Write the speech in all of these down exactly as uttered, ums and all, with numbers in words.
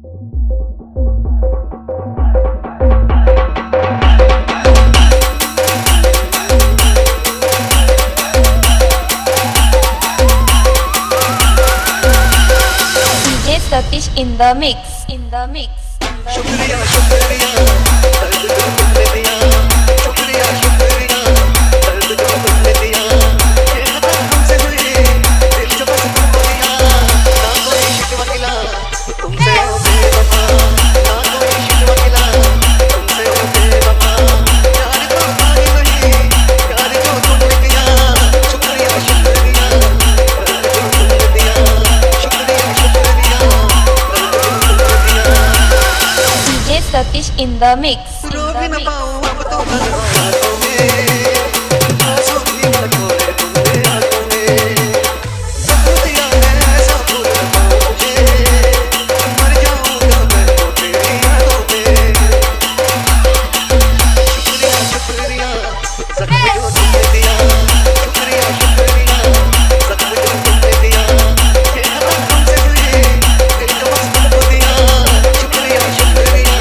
Satish in the mix, in the mix. शुक्रिया शुक्रिया दर्द जो तुमने दिया, शुक्रिया शुक्रिया दर्द जो तुमने दिया, ये खता हमसे हुई दिल जो बस तुमको दिया, ना कोई शिकवा गिला तुमसे हो बेवफा, ना कोई शिकवा गिला तुमसे हो बेवफा, प्यार तो था ही नहीं प्यार जो तुमने दिया, शुक्रिया शुक्रिया दर्द जो तुमने दिया, शुक्रिया शुक्रिया Satish in the mix. रो भी न पाऊं अब तो रातों में, आंसू भी न खोले तुमने आंखों में, सब दिया है ऐसा भूल न पाऊं मुझे, मर जाऊंगा मैं तो तेरी यादों में, शुक्रिया शुक्रिया जख्म जो तुमने दिया, शुक्रिया शुक्रिया जख्म जो तुमने दिया, ये खता हमसे हुई दिल जो बस तुमको दिया, शुक्रिया शुक्रिया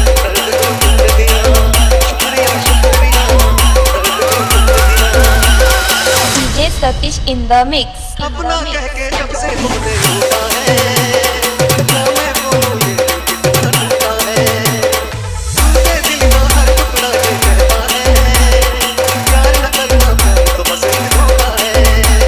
Satish in the mix. अपना कह के जब से तुमने रूठा है, ना मैं बोलूं ये दिल कितना टूटा है, तुमसे दिल का हर टुकड़ा ये कहता है, प्यार न करना प्यार तो बस एक धोखा है,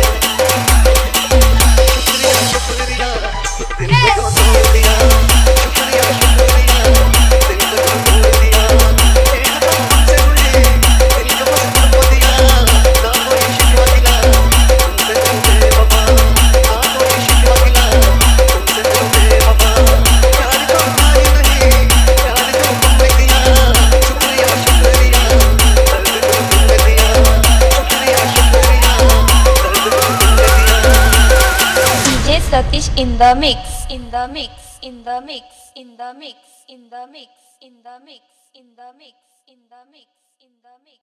शुक्रिया शुक्रिया दिल को जो तोड़ दिया, शुक्रिया शुक्रिया दिल को जो तोड़ दिया, ये खता हमसे हुई दिल को बस तुमको दिया, ना कोई शिकवा गिला तुमसे हो बेवफा, ना कोई शिकवा गिला तुमसे हो बेवफा, प्यार तो था ही नहीं प्यार जो तुमने दिया, शुक्रिया शुक्रिया दर्द जो तुमने दिया, शुक्रिया शुक्रिया दर्द जो तुमने दिया। D J Satish in the mix, in the mix, in the mix, in the mix, in the mix, in the mix, in the mix, in the mix, in the mix.